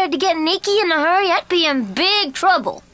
tried to get Nikki in a hurry, I'd be in big trouble.